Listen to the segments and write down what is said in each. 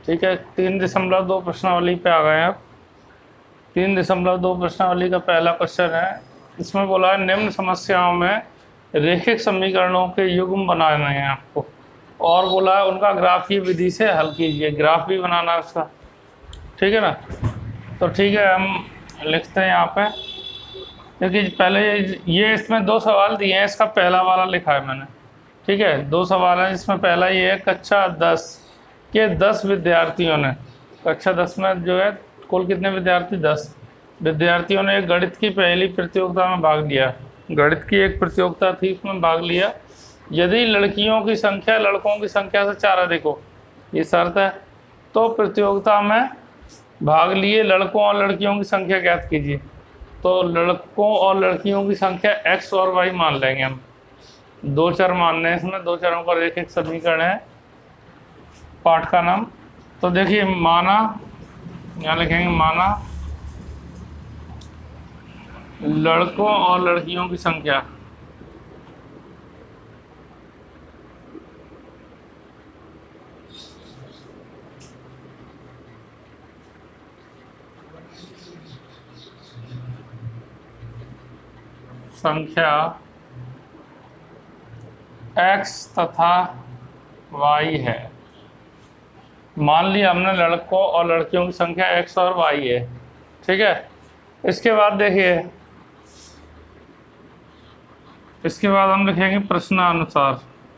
ठीक है, 3.2 प्रश्नावली पे आ गए हैं आप। 3.2 प्रश्नावली का पहला क्वेश्चन है। इसमें बोला है निम्न समस्याओं में रैखिक समीकरणों के युग्म बनाने हैं आपको, और बोला है उनका ग्राफीय विधि से हल कीजिए। ग्राफ भी बनाना है उसका, ठीक है ना। तो ठीक है, हम लिखते हैं यहाँ पे। क्योंकि पहले ये इसमें 2 सवाल दिए हैं, इसका पहला वाला लिखा है मैंने। ठीक है, 2 सवाल हैं, जिसमें पहला ये है कक्षा 10 के 10 विद्यार्थियों ने, कक्षा 10 में जो है कुल कितने विद्यार्थी, 10 विद्यार्थियों ने एक गणित की पहली प्रतियोगिता में भाग लिया। गणित की एक प्रतियोगिता थी, उसमें भाग लिया। यदि लड़कियों की संख्या लड़कों की संख्या से 4 अधिक हो, ये शर्त है, तो प्रतियोगिता में भाग लिए लड़कों और लड़कियों की संख्या ज्ञात कीजिए। तो लड़कों और लड़कियों की संख्या x और y मान लेंगे हम। 2 चर मानने हैं इसमें, 2 चरों का रैखिक समीकरण है पाठ का नाम। तो देखिए, माना, यहाँ लिखेंगे माना लड़कों और लड़कियों की संख्या x तथा y है। मान लिया हमने लड़कों और लड़कियों की संख्या x और y है, ठीक है। इसके बाद देखिए, इसके बाद हम लिखेंगे प्रश्नानुसार।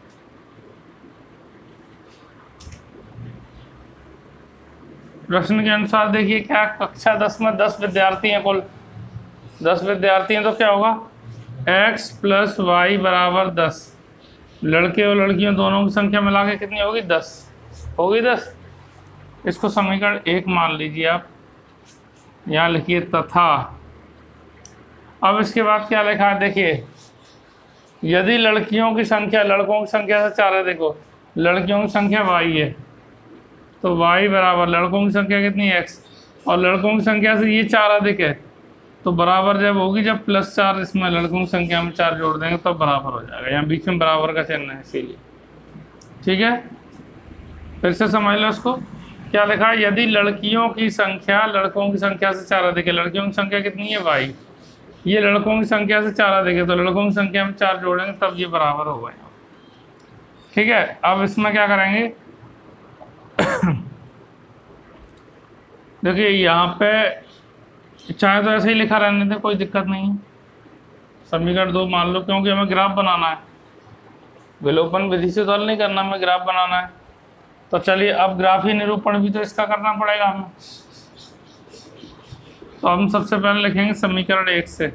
प्रश्न के अनुसार देखिए क्या, कक्षा 10 में 10 विद्यार्थी हैं, कुल 10 विद्यार्थी हैं, तो क्या होगा x प्लस वाई बराबर 10। लड़के और लड़कियों दोनों की संख्या मिला के कितनी होगी, 10 होगी, 10। इसको समीकरण 1 मान लीजिए आप, यहाँ लिखिए तथा। अब इसके बाद क्या लिखा है, देखिए यदि लड़कियों की संख्या लड़कों की संख्या से 4 है, देखो लड़कियों की संख्या y है, तो y बराबर लड़कों की संख्या कितनी है, x, और लड़कों की संख्या से ये 4 अधिक है, तो बराबर जब होगी, जब +4 इसमें लड़कों की संख्या में 4 जोड़ देंगे तो बराबर हो जाएगा। यहाँ बीच में बराबर का चिन्ह है, इसीलिए। ठीक है, फिर से समझ लो इसको। क्या लिखा है, यदि लड़कियों की संख्या लड़कों की संख्या से 4 अधिक है, लड़कियों की संख्या कितनी है y, ये लड़कों की संख्या से 4 अधिक है, तो लड़कों की संख्या में 4 जोड़ेंगे तब ये बराबर होगा। ठीक है, अब इसमें क्या करेंगे देखिए यहाँ पे चाहे तो ऐसे ही लिखा रहने दे, कोई दिक्कत नहीं है। समीकरण 2 मान लो, क्योंकि हमें ग्राफ बनाना है, विलोपन विधि से तो हल नहीं करना, हमें ग्राफ बनाना है। तो चलिए, अब ग्राफी निरूपण भी तो इसका करना पड़ेगा हमें। तो हम सबसे पहले लिखेंगे समीकरण 1 से।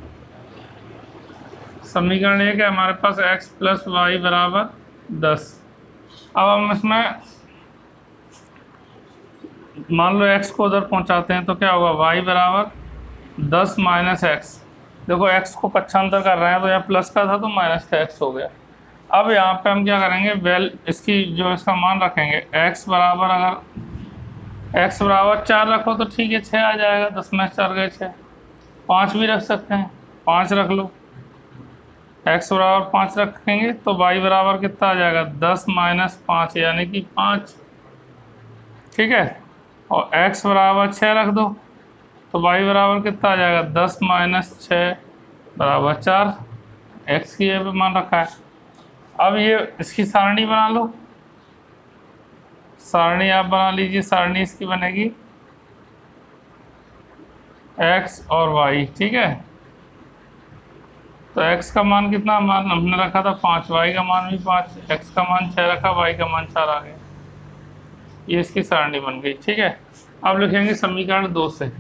समीकरण 1 है हमारे पास x प्लस वाई बराबर 10। अब हम इसमें मान लो x को उधर पहुंचाते हैं, तो क्या होगा, y बराबर 10 माइनस एक्स। देखो x को पक्षांतर कर रहे हैं, तो यहाँ प्लस का था तो माइनस का x हो गया। अब यहाँ पे हम क्या करेंगे, इसकी जो इसका मान रखेंगे, x बराबर, अगर x बराबर 4 रखो तो ठीक है, 6 आ जाएगा, 10 में 4 गए 6। 5 भी रख सकते हैं, 5 रख लो। x बराबर 5 रखेंगे तो y बराबर कितना आ जाएगा, 10 माइनस 5 यानी कि 5। ठीक है, और x बराबर 6 रख दो तो y बराबर कितना आ जाएगा, 10 माइनस 6 बराबर 4। x की ये पे मान रखा है। अब ये इसकी सारणी बना लो, सारणी आप बना लीजिए। सारणी इसकी बनेगी x और y, ठीक है। तो x का मान कितना, मान हमने रखा था 5, y का मान भी 5, x का मान 6 रखा, y का मान 4 आ गया। ये इसकी सारणी बन गई, ठीक है। अब लिखेंगे समीकरण 2 से।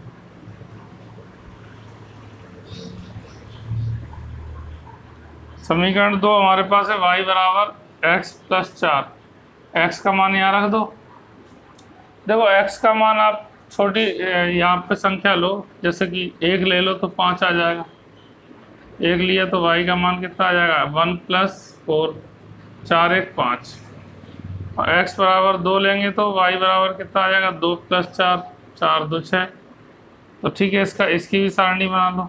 समीकरण 2 हमारे पास है y बराबर x प्लस 4। x का मान यहाँ रख दो। देखो x का मान आप छोटी यहाँ पे संख्या लो, जैसे कि 1 ले लो तो 5 आ जाएगा। 1 लिया तो y का मान कितना आ जाएगा, 1 प्लस 4, 4 1 5। और x बराबर 2 लेंगे तो y बराबर कितना आ जाएगा, 2 प्लस 4, 4 2 6। तो ठीक है, इसकी भी सारणी बना लो।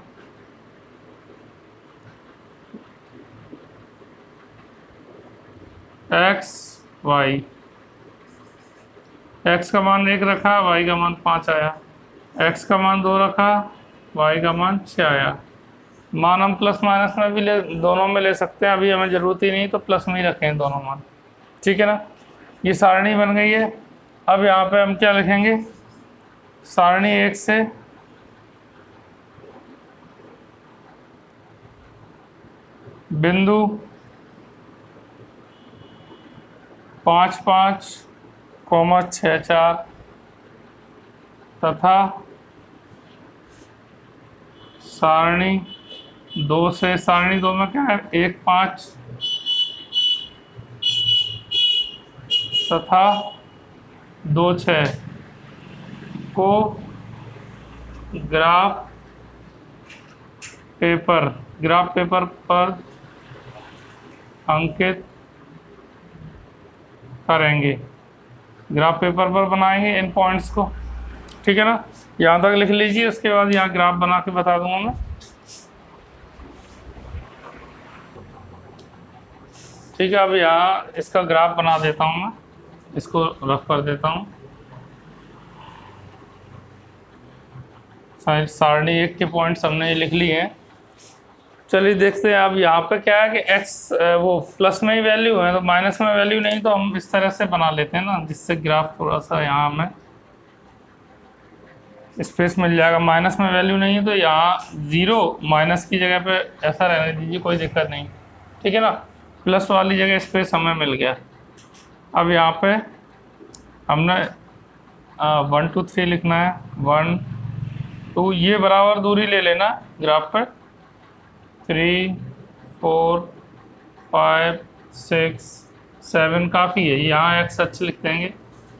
x y x का मान 1 रखा, y का मान 5 आया, x का मान 2 रखा, y का मान 6 आया। मान हम प्लस माइनस में भी दोनों में ले सकते हैं, अभी हमें ज़रूरत ही नहीं तो प्लस में ही रखें दोनों मान, ठीक है ना। ये सारणी बन गई है। अब यहाँ पे हम क्या लिखेंगे, सारणी 1 से बिंदु 5 5, 6 4 तथा सारणी 2 से, सारणी 2 में क्या है 1 5 तथा 2 6 को ग्राफ पेपर पर अंकित करेंगे, ग्राफ पेपर पर बनाएंगे इन पॉइंट्स को, ठीक है ना। यहाँ तक लिख लीजिए, उसके बाद यहाँ ग्राफ बना के बता दूंगा मैं, ठीक है। अब यहाँ इसका ग्राफ बना देता हूँ मैं, इसको रफ कर देता हूँ। सारणी 1 के पॉइंट्स हमने ये लिख लिए हैं। चलिए देखते हैं अब यहाँ पे क्या है कि x वो प्लस में ही वैल्यू है, तो माइनस में वैल्यू नहीं, तो हम इस तरह से बना लेते हैं ना, जिससे ग्राफ थोड़ा सा यहाँ हमें स्पेस मिल जाएगा। माइनस में वैल्यू नहीं है तो यहाँ 0 माइनस की जगह पे ऐसा रहने दीजिए, कोई दिक्कत नहीं, ठीक है ना। प्लस वाली जगह स्पेस हमें मिल गया। अब यहाँ पे हमने 1 2 3 लिखना है, 1 2, ये बराबर दूरी ले लेना ग्राफ पर, 3 4 5 6 7 काफ़ी है। यहाँ x अक्ष लिख देंगे,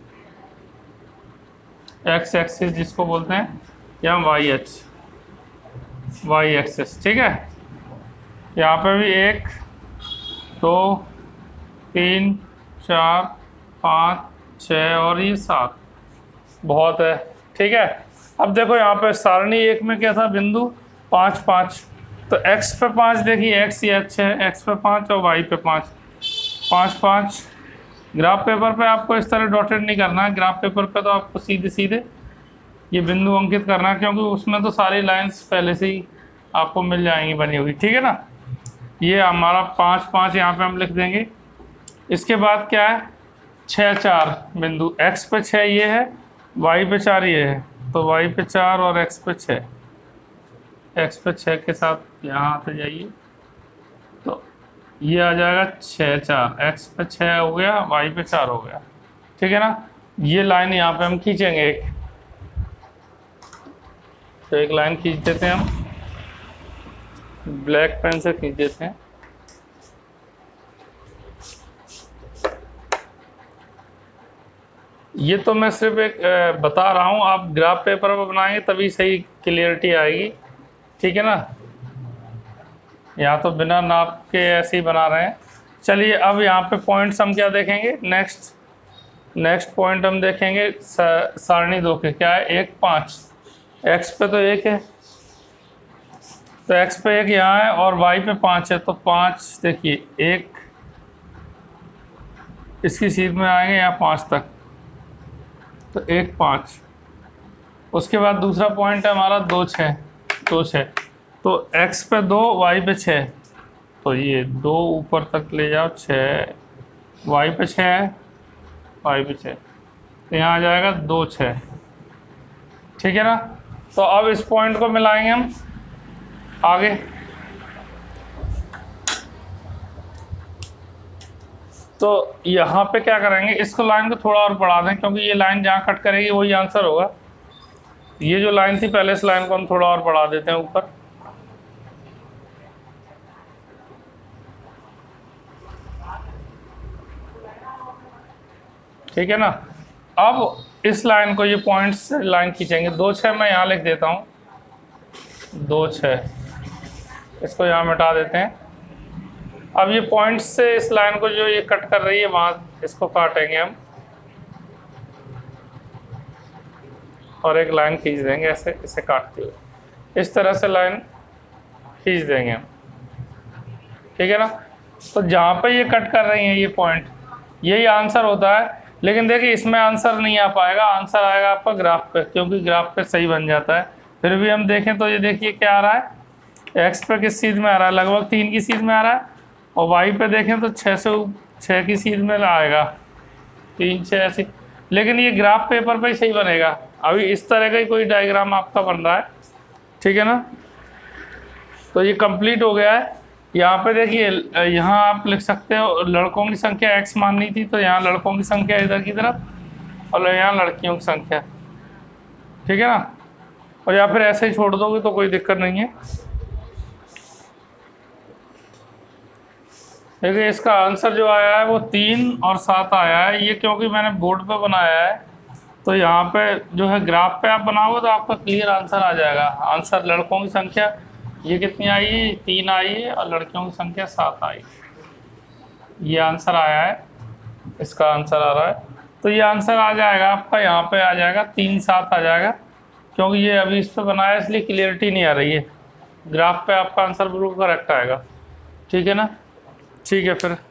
x एक्सिस जिसको बोलते हैं, या y अक्ष, y एक्सिस, ठीक है। यहाँ पे भी 1 2 3 4 5 6 और ये 7 बहुत है, ठीक है। अब देखो यहाँ पे सारणी 1 में क्या था, बिंदु 5 5, तो x पे 5 देखिए, x ये अच्छा है, x पे 5 और y पे 5 5 5। ग्राफ पेपर पे आपको इस तरह डॉटेड नहीं करना है, ग्राफ पेपर पे तो आपको सीधे सीधे ये बिंदु अंकित करना है, क्योंकि उसमें तो सारी लाइंस पहले से ही आपको मिल जाएंगी बनी हुई, ठीक है ना। ये हमारा 5 5 यहाँ पे हम लिख देंगे। इसके बाद क्या है 6 4 बिंदु, x पे 6 ये है, y पे 4 ये है, तो y पे 4 और x पे 6, x पे 6 के साथ यहाँ आते जाइए, तो ये आ जाएगा 6 4, x पे 6 हो गया, y पे 4 हो गया, ठीक है ना। ये लाइन यहाँ पे हम खींचेंगे एक, तो एक लाइन खींच देते हैं हम, ब्लैक पेन से खींच देते हैं। ये तो मैं सिर्फ एक बता रहा हूँ, आप ग्राफ पेपर पर बनाएंगे तभी सही क्लियरिटी आएगी, ठीक है ना। यहाँ तो बिना नाप के ऐसे ही बना रहे हैं। चलिए अब यहाँ पे पॉइंट्स हम क्या देखेंगे, नेक्स्ट पॉइंट हम देखेंगे सारणी 2 के, क्या है 1 5, x पे तो 1 है, तो x पे 1 यहाँ है और y पे 5 है, तो 5 देखिए 1 इसकी सीध में आएंगे यहाँ 5 तक, तो 1 5। उसके बाद दूसरा पॉइंट है हमारा 2 6, तो x पे 2 y पे 6, तो ये 2 ऊपर तक ले जाओ, 6 y पे 6 है, y पे 6, तो यहाँ आ जाएगा 2 6, ठीक है ना। तो अब इस पॉइंट को मिलाएंगे हम आगे, तो यहाँ पे क्या करेंगे, इसको लाइन को थोड़ा और बढ़ा दें, क्योंकि ये लाइन जहाँ कट करेगी वही आंसर होगा। ये जो लाइन थी पहले, इस लाइन को हम थोड़ा और बढ़ा देते हैं ऊपर, ठीक है ना। अब इस लाइन को, ये पॉइंट से लाइन खींचेंगे, 2 6 मैं यहाँ लिख देता हूँ, 2 6, इसको यहाँ मिटा देते हैं। अब ये पॉइंट से इस लाइन को जो ये कट कर रही है वहाँ, इसको काटेंगे हम और एक लाइन खींच देंगे ऐसे, इसे काटते हुए इस तरह से लाइन खींच देंगे हम, ठीक है ना। तो जहाँ पे ये कट कर रही हैं ये पॉइंट, यही आंसर होता है लेकिन देखिए इसमें आंसर नहीं आ पाएगा, आंसर आएगा आपका ग्राफ पे, क्योंकि ग्राफ पे सही बन जाता है। फिर भी हम देखें तो ये देखिए क्या आ रहा है, एक्स पे किस सीध में आ रहा है, लगभग 3 की सीध में आ रहा है, और वाई पे देखें तो 6 की सीध में आएगा, 3 6 ऐसी। लेकिन ये ग्राफ पेपर पे ही सही बनेगा। अभी इस तरह का ही कोई डायग्राम आपका बन रहा है, ठीक है ना। तो ये कंप्लीट हो गया है। यहाँ पे देखिए, यहाँ आप लिख सकते हो लड़कों की संख्या x माननी थी, तो यहाँ लड़कों की संख्या इधर की तरफ और यहाँ लड़कियों की संख्या, ठीक है ना। और या फिर ऐसे ही छोड़ दोगे तो कोई दिक्कत नहीं है। देखिए इसका आंसर जो आया है वो 3 और 7 आया है। ये क्योंकि मैंने बोर्ड पे बनाया है, तो यहाँ पे जो है ग्राफ पे आप बनाओगे तो आपका क्लियर आंसर आ जाएगा। आंसर लड़कों की संख्या ये कितनी आई है, 3 आई है, और लड़कियों की संख्या 7 आई। ये आंसर आया है, इसका आंसर आ रहा है। तो ये आंसर आ जाएगा आपका, यहाँ पे आ जाएगा 3 7 आ जाएगा, क्योंकि ये अभी इस पर बनाया इसलिए क्लियरिटी नहीं आ रही है। ग्राफ पे आपका आंसर बिल्कुल करेक्ट आएगा, ठीक है ना। ठीक है फिर